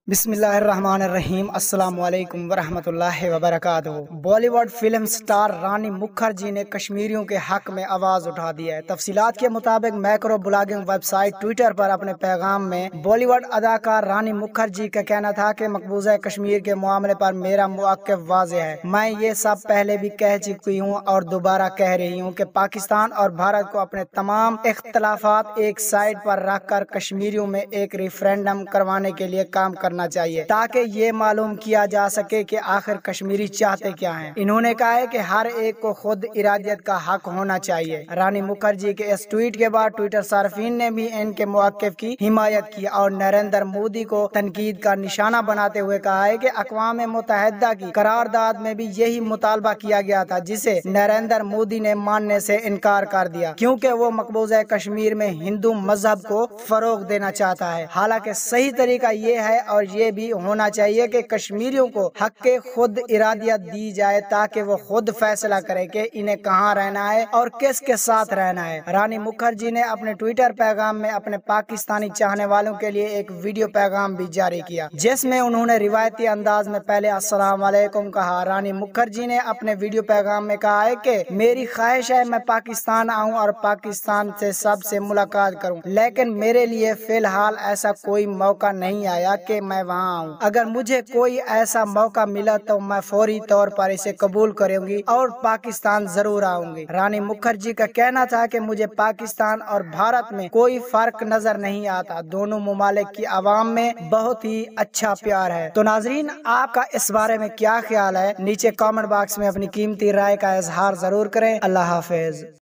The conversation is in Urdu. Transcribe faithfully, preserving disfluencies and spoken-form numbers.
بسم اللہ الرحمن الرحیم۔ السلام علیکم ورحمۃ اللہ وبرکاتہ۔ Bollywood film star Rani Mukherjee نے کشمیریوں کے حق میں آواز اٹھا دی ہے۔ تفصیلات کے مطابق microblogging website Twitter پر اپنے پیغام میں بالی ووڈ اداکار رانی مکھرجی کا کہنا تھا کہ مقبوضہ کشمیر کے معاملے پر میرا موقف واضح ہے۔ میں یہ سب پہلے بھی کہہ چکی ہوں اور دوبارہ کہہ رہی ہوں کہ پاکستان اور بھارت کو اپنے تمام اختلافات ایک سائڈ پر رکھ کر کشمیریوں میں ایک ریفرینڈم کروانے کے لیے کام کرنا چاہیے تاکہ یہ معلوم کیا جا سکے کہ آخر کشمیری چاہتے کیا ہیں۔ انہوں نے کہا ہے کہ ہر ایک کو خود ارادیت کا حق ہونا چاہیے۔ رانی مکھرجی کے اس ٹویٹ کے بعد ٹویٹر صارفین نے بھی ان کے موقف کی حمایت کی اور نریندر مودی کو تنقید کا نشانہ بناتے ہوئے کہا ہے کہ اقوام متحدہ کی قرارداد میں بھی یہی مطالبہ کیا گیا تھا جسے نریندر مودی نے ماننے سے انکار کر دیا کیونکہ وہ مقبوضہ کشمیر میں ہندو مذہب کو فروغ دینا چاہتا ہے۔ حالانکہ صحیح طریقہ یہ ہے اور یہ بھی ہونا چاہیے کہ کشمیریوں کو حق کے خود ارادیت دی جائے تاکہ وہ خود فیصلہ کرے کہ انہیں کہاں رہنا ہے اور کس کے ساتھ رہنا ہے۔ رانی مکھرجی نے اپنے ٹویٹر پیغام میں اپنے پاکستانی چاہنے والوں کے لیے ایک ویڈیو پیغام بھی جاری کیا جس میں انہوں نے روایتی انداز میں پہلے السلام علیکم کہا۔ رانی مکھرجی نے اپنے ویڈیو پیغام میں کہا ہے کہ میری خواہش ہے میں پاکستان آؤں اور پاکستان سے سب سے ملاقات کروں، لیکن میرے لیے فی الحال ایسا کوئی موقع نہیں آیا کہ میں وہاں آؤں۔ اگر مجھے کوئی ایسا موقع ملا تو میں فوری طور پر اسے قبول کروں گی اور پاکستان ضرور آؤں گی۔ رانی مکھرجی کا کہنا تھا کہ مجھے پاکستان اور بھارت میں کوئی فرق نظر نہیں آتا، دونوں ممالک کی عوام میں بہت ہی اچھا پیار ہے۔ تو ناظرین، آپ کا اس بارے میں کیا خیال ہے؟ نیچے کامنٹ باکس میں اپنی قیمتی رائے کا اظہار ضرور کریں۔ اللہ حافظ۔